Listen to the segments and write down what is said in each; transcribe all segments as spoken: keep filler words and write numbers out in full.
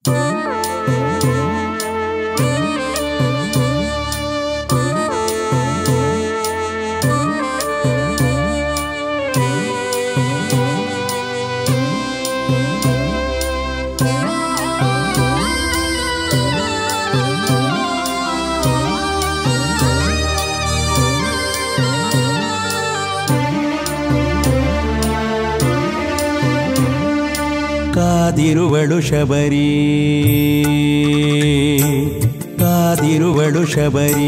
ಕಾದಿರುವಳು ಶಬರಿ ಕಾದಿರುವಳು ಶಬರಿ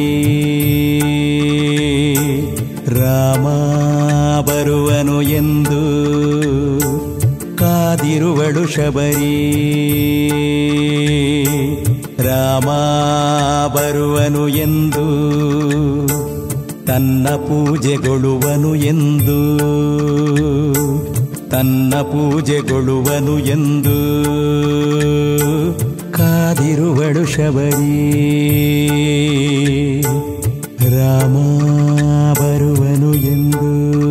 ರಾಮ ಬರುವನು ಎಂದು ಕಾದಿರುವಳು ಶಬರಿ ರಾಮ ಬರುವನು ಎಂದು ತನ್ನ ಪೂಜೆಗೊಳ್ಳುವನು ಎಂದು ತನ್ನ ಪೂಜೆಗೊಳ್ಳುವನು ಎಂದು ಕಾದಿರುವಳು ಶಬರಿ ರಾಮ ಬರುವನು ಎಂದು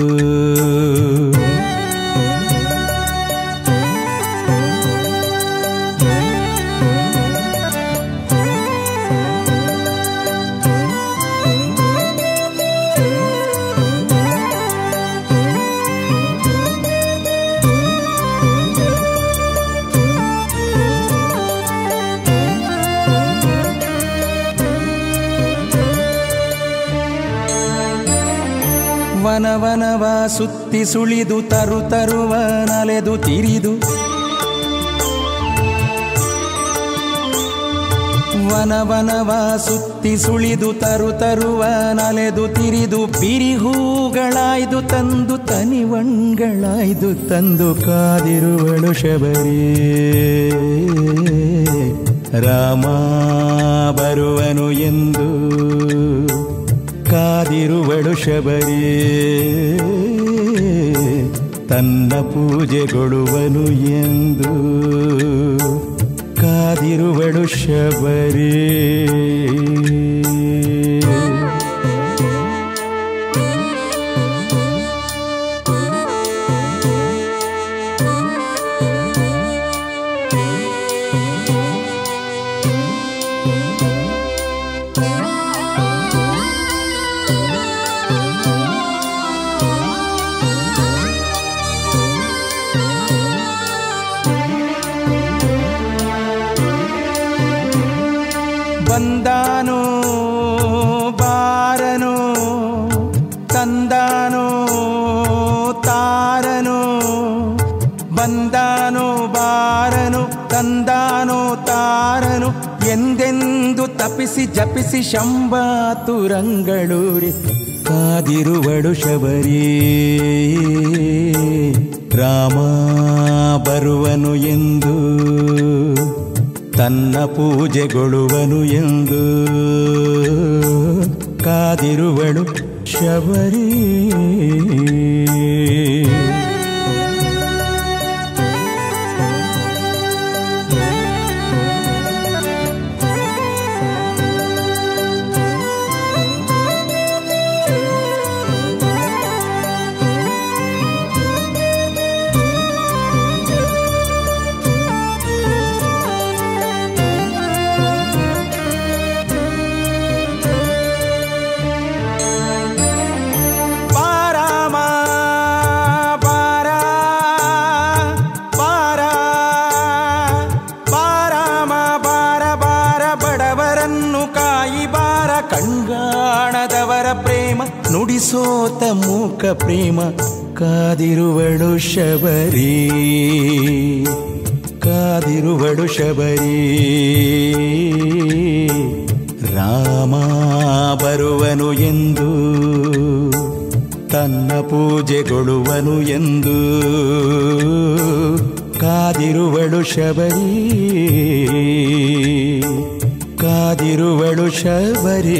ವನವನವ ಸುತ್ತಿ ಸುಳಿದು ತರು ತರುವ ನಲೆದು ತಿರಿದು ವನವನವ ಸುತ್ತಿ ಸುಳಿದು ತರು ತರುವ ನಲೆದು ತಿರಿದು ಬಿರಿಹೂಗಳಾಯ್ದು ತಂದು ತನಿವಣ್ಗಳಾಯ್ದು ತಂದು ಕಾದಿರುವಳು ಶಬರಿ ರಾಮ ಬರುವನು ಎಂದು ಕಾದಿರುವಳು ಶಬರಿ ತನ್ನ ಪೂಜೆಗೊಳ್ಳುವನು ಎಂದು ಕಾದಿರುವಳು ಶಬರಿ ಬಂದಾನೋ ಬಾರನೋ ತಂದಾನೋ ತಾರನೋ ಬಂದಾನೋ ಬಾರನೋ ತಂದಾನೋ ತಾರನೋ ಎಂದೆಂದು ತಪಿಸಿ ಜಪಿಸಿ ಶಂಭಾತುರಂಗಳೂರಿ ಕಾದಿರುವಳು ಶಬರಿ ರಾಮ ಬರುವನು ಎಂದು ತನ್ನ ಪೂಜೆಗೊಳ್ಳುವನು ಎಂದು ಕಾದಿರುವಳು ಶಬರಿ ಕಣ್ಗಾಣದವರ ಪ್ರೇಮ ನುಡಿಸೋತ ಮೂಕ ಪ್ರೇಮ ಕಾದಿರುವಳು ಶಬರಿ ಕಾದಿರುವಳು ಶಬರಿ ರಾಮ ಬರುವನು ಎಂದು ತನ್ನ ಪೂಜೆಗೊಳ್ಳುವನು ಎಂದು ಕಾದಿರುವಳು ಶಬರಿ ಕಾದಿರುವಳು ಶಬರಿ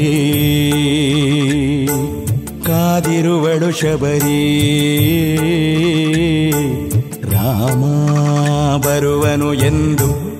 ಕಾದಿರುವಳು ಶಬರಿ ರಾಮ ಬರುವನು ಎಂದು